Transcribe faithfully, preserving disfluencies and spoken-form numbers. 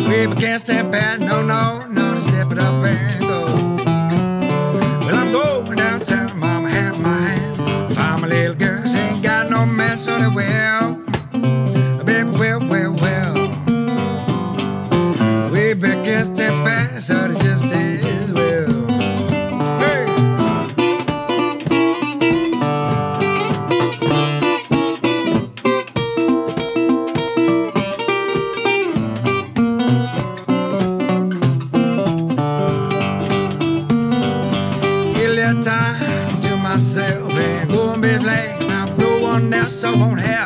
Baby, can't stand pat, no, no, no, to step it up and go. Well, I'm going downtown, mama, have my hand. Find my little girl, she ain't got no man, so they will. Baby, well, well, well. Baby, can't stand pat, so it just is well. Hey! Time to myself and go and be playing. Now no one else, I won't have